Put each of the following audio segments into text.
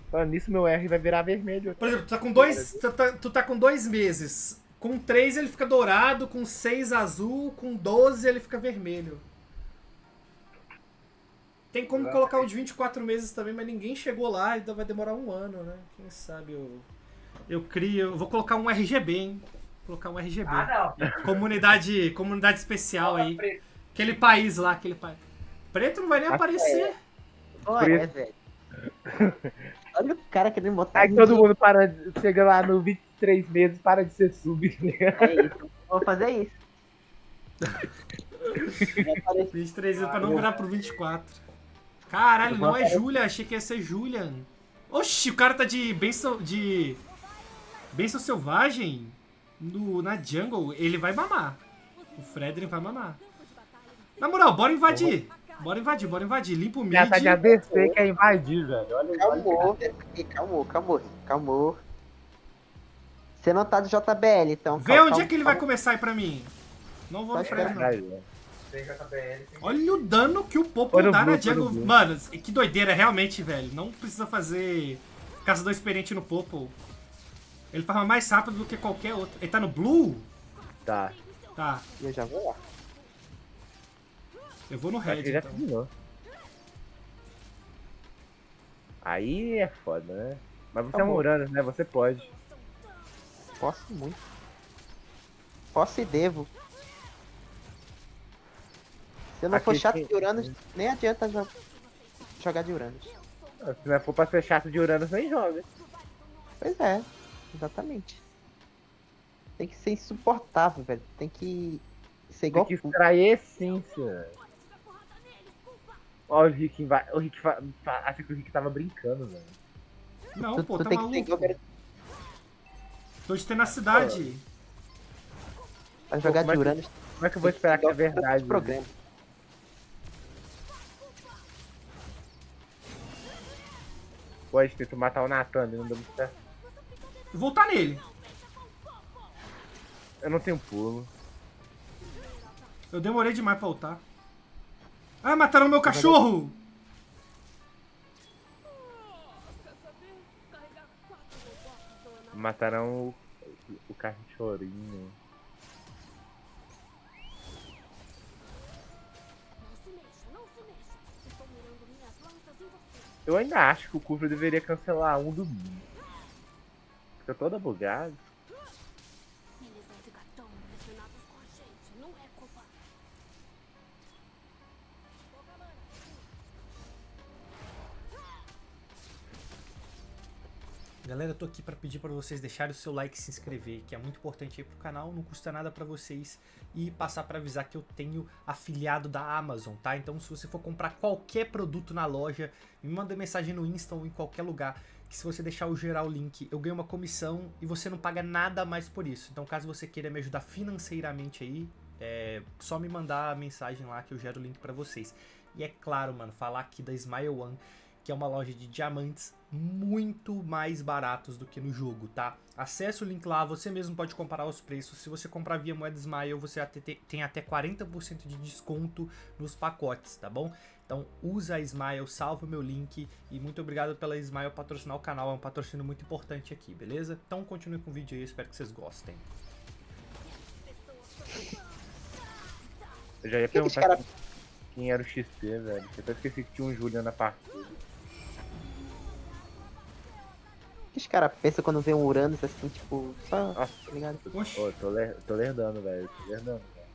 Falando nisso, meu R vai virar vermelho. Por exemplo, tu tá com 2 meses. Com 3 ele fica dourado, com 6 azul, com 12 ele fica vermelho. Tem como colocar o de 24 meses também, mas ninguém chegou lá, então vai demorar um ano, né? Quem sabe eu crio. Eu vou colocar um RGB, hein? Vou colocar um RGB. Ah, não. Comunidade especial aí. Aquele país lá, aquele país. Preto não vai nem aparecer. Olha, velho. Olha o cara querendo botar. Aí todo mundo chega lá no 23 meses, para de ser sub. É isso. Vou fazer isso. 23 anos pra não virar pro 24. Caralho, não é Julia, achei que ia ser Julian. Oxi, o cara tá de Benção Selvagem na Jungle. Ele vai mamar. O Frederick vai mamar. Na moral, bora invadir. Bora invadir. Limpa o mid. Já tá de ADC, quer invadir, velho. Calmou. Você não tá de JBL, então. Vê onde é que ele vai começar aí pra mim. Não vou no Fred, não. Tem JBL. Olha o dano que o Popo dá na jungle. Mano, que doideira, realmente, velho. Não precisa fazer caçador experiente no Popo. Ele farma mais rápido do que qualquer outro. Ele tá no Blue? Tá. Tá. Eu já vou lá. Eu vou no Red, Ele já então. terminou. Aí é foda, né? Mas você é um Uranus, né? Você pode. Posso muito. Posso e devo. Se eu não for chato de Uranus, nem adianta jogar de Uranus. Se não for pra ser chato de Uranus, nem joga. Pois é, exatamente. Tem que ser insuportável, velho. Tem que ser igual. Tem que extrair a essência. Ó, o Rick vai. Acho que o Rick tava brincando, velho. Não, pô, tu tá tem maluco. que ter Tô de tenacidade. pra jogar Como é de que- Uranus. Como é que eu vou esperar que é verdade? Né? Programa. Pode ter que matar o Nathan, não deu muito certo. Vou voltar nele. Eu não tenho pulo. Eu demorei demais pra ultar. Ah, mataram meu cachorro! Mataram o cachorrinho. Eu ainda acho que o Kufra deveria cancelar um do mínimo. Fica toda bugado. Eles vão ficar tão impressionados com a gente, não é culpa. Galera, eu tô aqui pra pedir pra vocês deixarem o seu like e se inscrever, que é muito importante aí pro canal, não custa nada pra vocês. E passar pra avisar que eu tenho afiliado da Amazon, tá? Então se você for comprar qualquer produto na loja, me manda mensagem no Insta ou em qualquer lugar, que se você deixar eu gerar o link, eu ganho uma comissão e você não paga nada mais por isso. Então caso você queira me ajudar financeiramente aí, só me mandar a mensagem lá que eu gero o link pra vocês. E é claro, mano, falar aqui da Smile One, que é uma loja de diamantes muito mais baratos do que no jogo, tá? Acesse o link lá, você mesmo pode comparar os preços. Se você comprar via moeda Smile, você tem até 40% de desconto nos pacotes, tá bom? Então usa a Smile, salva o meu link e muito obrigado pela Smile patrocinar o canal, é um patrocínio muito importante aqui, beleza? Então continue com o vídeo aí, espero que vocês gostem. Eu já ia perguntar quem era o XP, velho. Eu até esqueci que tinha um Julian na partida. O que os caras pensam quando vê um Uranus assim, tipo, só. Nossa, Tá ligado? Oxi. Pô, tô lerdando, velho. Tô lerdando, velho.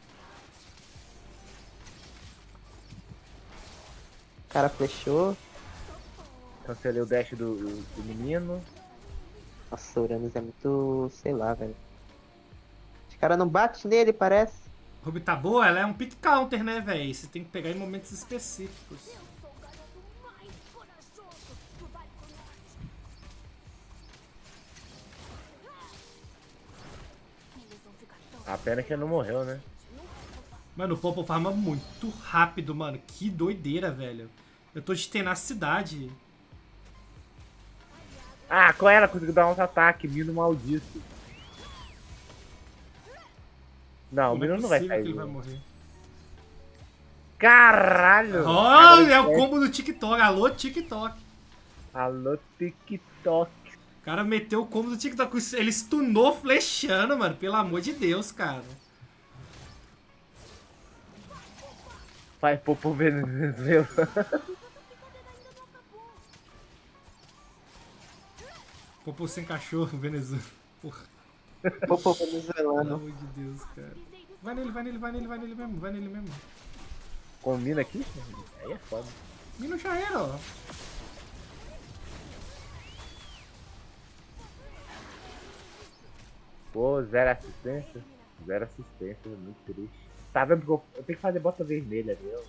O cara flechou. Cancelei o dash do menino. Nossa, o Uranus é muito. Sei lá, velho. Os caras não batem nele, parece. Ruby tá boa, ela é um pick counter, né, velho? Você tem que pegar em momentos específicos. A pena que ele não morreu, né? Mano, o Popo farma muito rápido, mano. Que doideira, velho. Eu tô de tenacidade. Ah, qual era? Conseguiu dar uns ataques, Mino maldito. Não, o Como é Mino não vai possível sair. que ele vai morrer? Caralho! Olha, é o combo do TikTok. Alô, TikTok. Alô, TikTok. O cara meteu o combo do TikTok. Ele stunou flechando, mano. Pelo amor de Deus, cara. Vai pro Venezuela. Popô sem cachorro, Venezuela. Porra, Popô pelo venezuelano. amor de Deus, cara. Vai nele mesmo, vai nele mesmo. Combina aqui? Aí é foda. Mina já era, ó. Pô, zero assistência. Zero assistência, muito triste. Tá vendo que eu tenho que fazer bota vermelha, viu?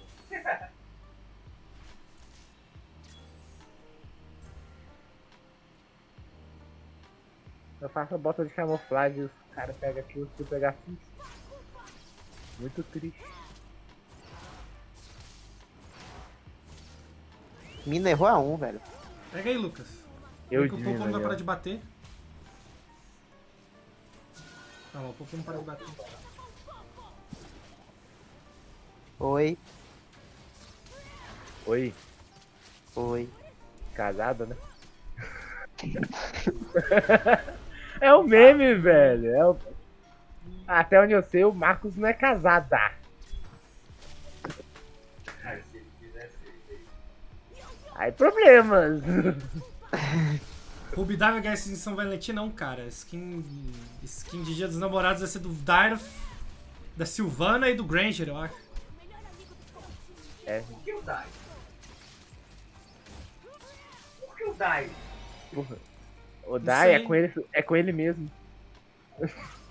Eu faço a bota de camuflagem e os caras pegam aquilo se eu pegar fixo. Muito triste. Mina errou a 1, velho. Pega aí, Lucas. Eu O Popô não vai diminuo. parar de bater. Tá lá, o Popô não para de bater. Oi, Oi, oi. casada, né? É o meme, velho. É o... Até onde eu sei, o Marcos não é casada. Ah, se ele quisesse, ele Aí problemas. Ruby W ganha esse em São Valentim não, cara. Skin de Dia dos Namorados vai ser do Darth, da Sylvana e do Granger, eu acho. É, Por que o Dai? Por que o Dai? porra. O Dai sei. é com ele mesmo. O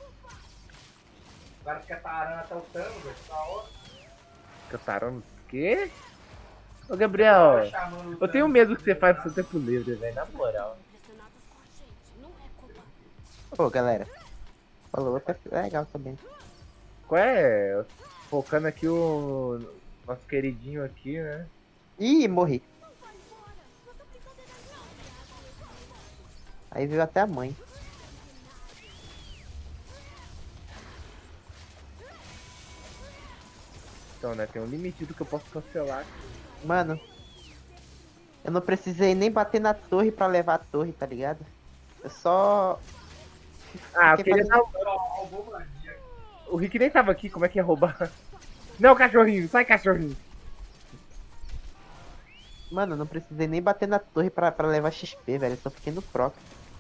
cara fica tarando até o Thanos, velho. Da hora. Cantaram o quê? Ô Gabriel, Chamando o eu tenho Thanos. medo que você faz no seu tempo livre, velho, na moral. Impressionados com a gente, não é culpa. Pô, galera. Falou, é legal também. Qual é? Focando aqui o nosso queridinho aqui, né? Ih, morri. Aí veio até a mãe. Então, né, tem um limite do que eu posso cancelar. Mano. Eu não precisei nem bater na torre pra levar a torre, tá ligado? Eu só... Ah, eu Fiquei queria dar... Roubou mania. O Rick nem tava aqui, como é que ia roubar? Não, cachorrinho, sai cachorrinho. Mano, eu não precisei nem bater na torre pra levar XP, velho. Eu só fiquei no proc.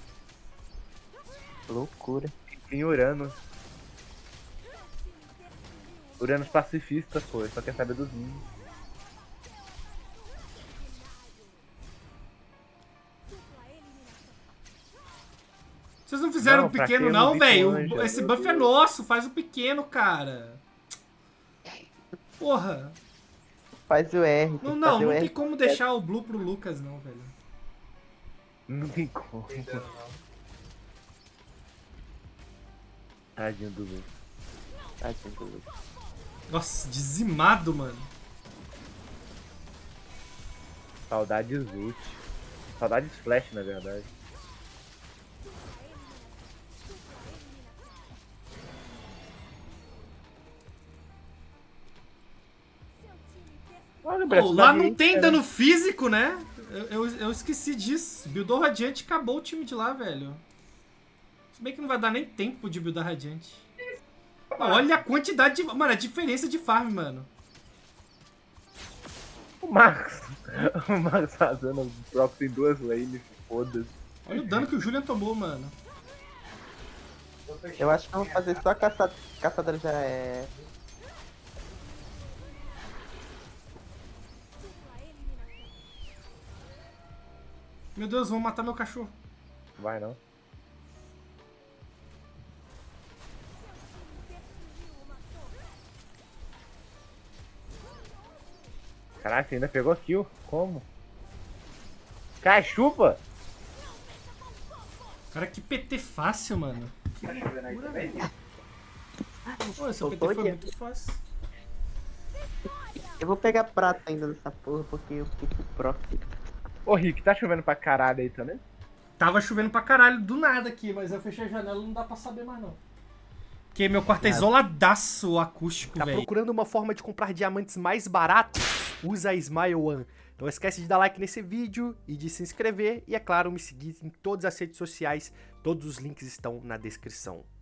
Loucura. Tem Urano. Uranos pacifistas, pô, ele só quer saber dos minions. Vocês não fizeram Não, o pequeno fraqueio não, no velho? bico anjo, Esse meu buff é Deus. nosso, faz o pequeno, cara. Porra. Faz o R. tem Não, que não, fazer o não R. tem como deixar o Blue pro Lucas, não, velho. Não tem como. Tentando, não. Tadinho do Lu. Tadinho do Lucas. Nossa, dizimado, mano. Saudades ult. Saudades flash, na verdade. Olha, Pô, braço lá da não gente, tem cara. dano físico, né? Eu esqueci disso. Buildou Radiante, acabou o time de lá, velho. Se bem que não vai dar nem tempo de buildar Radiante. Olha a quantidade de... Mano, a diferença de farm, mano. O Marcos. O Marcos fazendo os procs em duas lanes, foda-se. Olha o dano que o Julian tomou, mano. Tô fechando. Eu acho que eu vou fazer só caçadora já é... Meu Deus, vão matar meu cachorro. Vai não. Caraca, ainda pegou kill. Como? Cai, chupa! Cara, que PT fácil, mano. Tá chovendo aí também? Pô, esse Tô PT foi todo. muito fácil. Eu vou pegar prata ainda nessa porra, porque eu fiquei com proc. Ô Rick, tá chovendo pra caralho aí também? Tava chovendo pra caralho do nada aqui, mas eu fechei a janela e não dá pra saber mais não. Porque meu quarto é isoladaço acústico, Tá velho. procurando uma forma de comprar diamantes mais baratos? Usa a Smile One. Não esquece de dar like nesse vídeo e de se inscrever e, é claro, me seguir em todas as redes sociais. Todos os links estão na descrição.